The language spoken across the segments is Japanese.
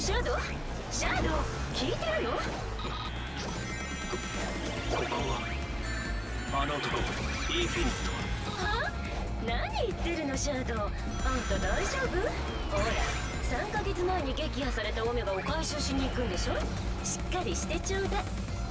シャドウ、シャドウ、聞いてるの？ ここはあの男、インフィニット。 は？何言ってるのシャドウ。あんた大丈夫？ほら、3ヶ月前に撃破されたオメガを回収しに行くんでしょ。しっかりしてちょうだい。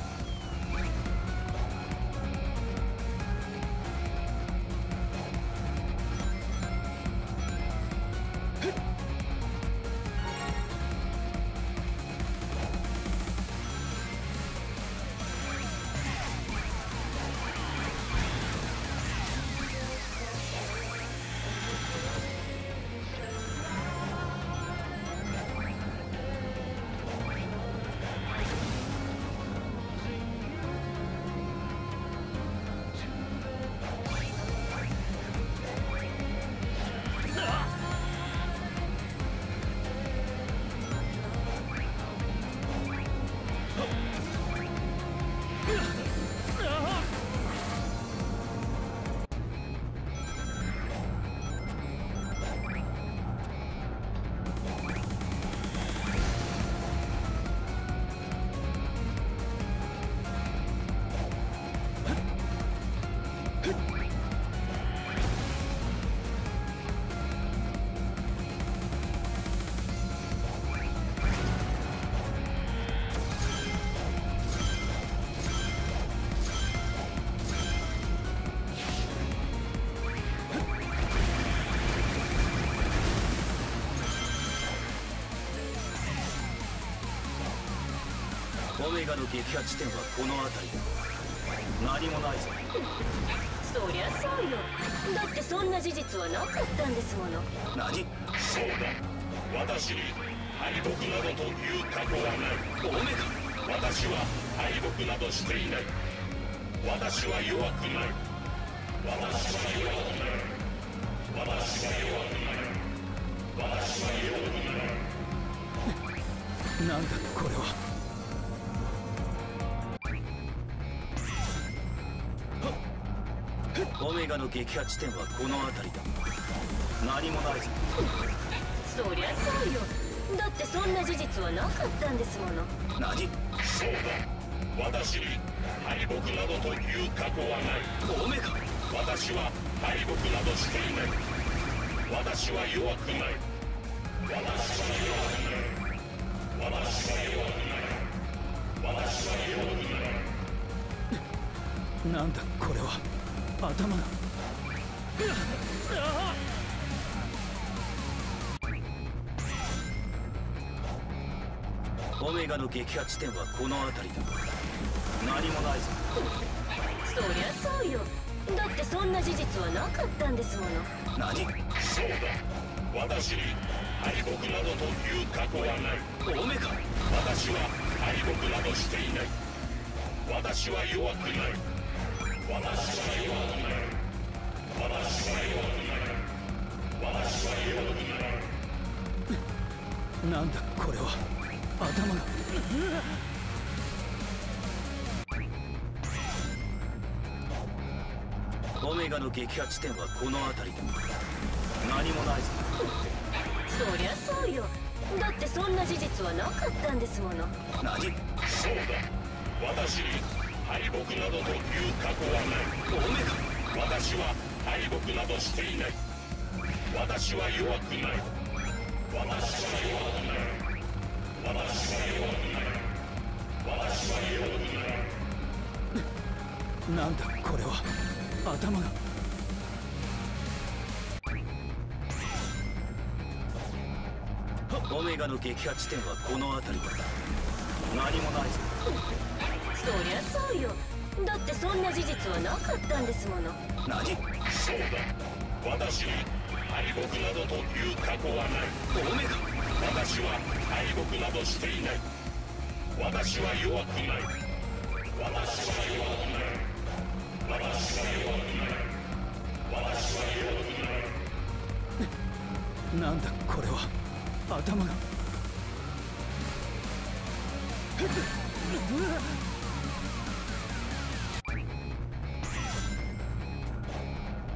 オメガの撃破地点はこの辺りだ。何もないぞ。 そりゃそうよ。だってそんな事実はなかったんですもの。 何？ そうだ、私に敗北などという過去はない。 オメガ、 私は敗北などしていない。私は弱くない。私は弱くない。私は弱くない。私は弱くない。 なんだこれは。オメガの撃破地点はこの辺りだ。何もないぞ。 そりゃそうよ。だってそんな事実はなかったんですもの。 何？ そうだ、私に敗北などという過去はない。 オメガ、 私は敗北などしていない。私は弱くない。私は弱くない。私は弱くない。私は弱くない。 なんだこれは。頭が。オメガの撃破地点はこの辺りだ。何もないぞ。 そりゃそうよ。だってそんな事実はなかったんですもの。 何？ そうだ、私に敗北などという過去はない。 オメガ、 私は敗北などしていない。私は弱くない。私は弱くない。私は弱くない。私は弱くない。 なんだこれは。頭が。オメガの撃破地点はこの辺りだ。何もないぞ。 そりゃそうよ。だってそんな事実はなかったんですもの。 何？ そうだ、私に敗北などという過去はない。 オメガ、 私は敗北などしていない。私は弱くない。私は弱くない。私は弱くない。私は弱くない。 なんだこれは。頭が。オメガの撃破地点はこの辺りだ。何もないぞ。 そりゃそうよ。だってそんな事実はなかったんですもの。 そう何？ だ、私に敗北などという過去はない。 オメガ、 私は敗北などしていない。私は弱くない。私は弱くない。私は弱くない。私は弱くない。 なんだこれは。頭が。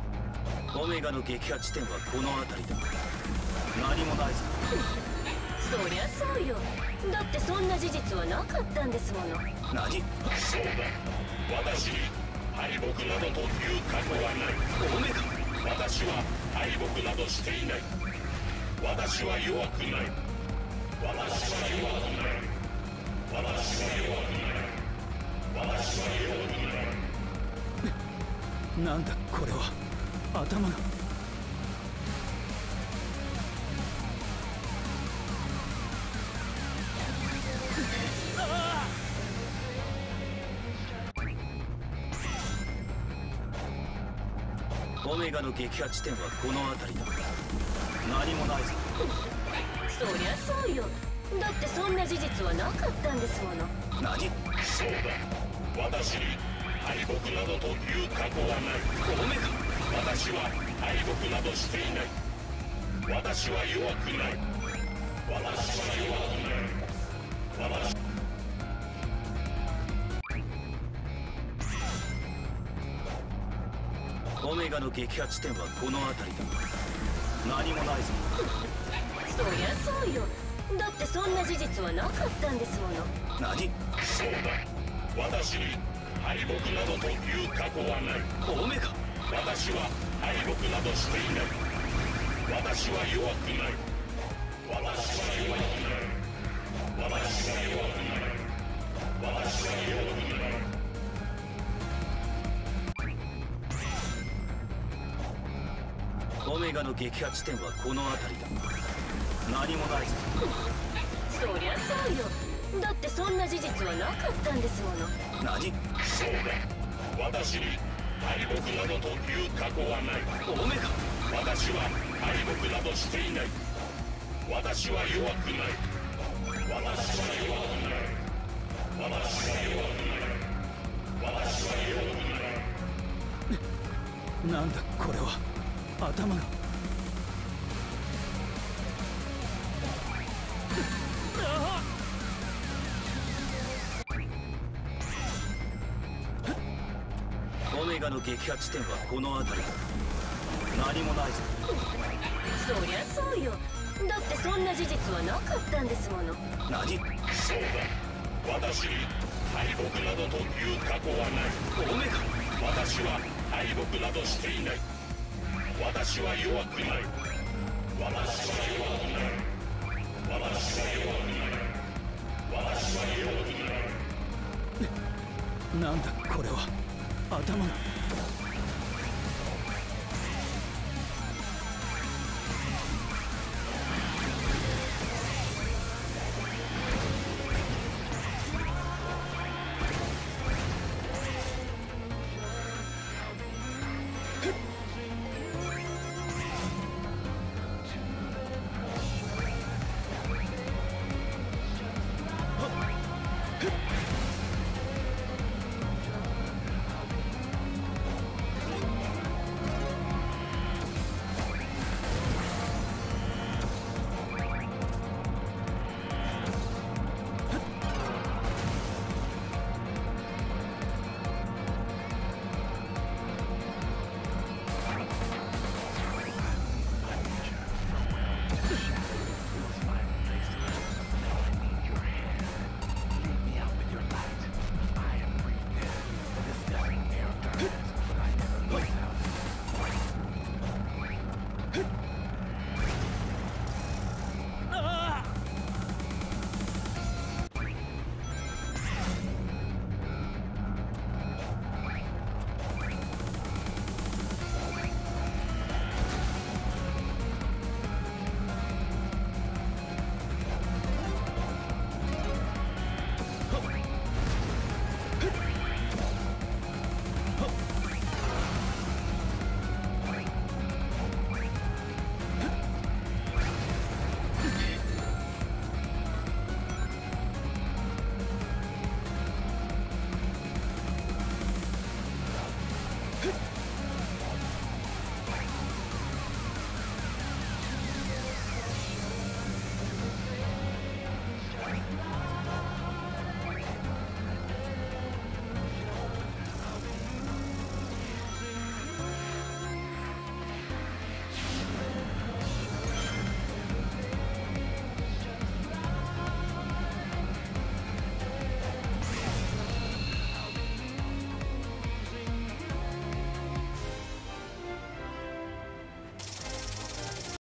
オメガの撃破地点はこの辺りだ。何もないぞ。 そりゃそうよ。だってそんな事実はなかったんですもの。 何？ そうだ。私に敗北などという過去はない。 オメガ。 私は敗北などしていない。私は弱くない。私は弱くない。私は弱くない。私は弱くない。 なんだこれは。頭が。オメガの撃破地点はこの辺りだ。何もないぞ。 そりゃそうよ。だってそんな事実はなかったんですもの。 何？ そうだ。私に敗北などという過去はない。 オメガ。 私は敗北などしていない。私は弱くない。私は弱くない。 オメガの撃破地点はこの辺りだ。何もないぞ。 そりゃそうよ。だってそんな事実はなかったんですもの。 何？ そうだ。私に敗北などという過去はない。 オメガ。 私は敗北などしていない。私は弱くない。私は弱くない。私は弱くない。私は弱くない。 オメガの撃破地点はこの辺りだ。何もないぞ。 そりゃそうよ。だってそんな事実はなかったんですもの。 何？ そうだ。私に敗北などという過去はない。 オメガ。 私は敗北などしていない。私は弱くない。私は弱くない。私は弱くない。私は弱くない。 なんだこれは。頭が。オメガの撃破地点はこの辺りだ。何もないぞ。 そりゃそうよ。だってそんな事実はなかったんですもの。 何？ そうだ。私に敗北などという過去はない。 オメガ。 私は敗北などしていない。私は弱くない。私は弱くない。私は弱くない。私は弱くない。 なんだこれは。頭が。 Hit!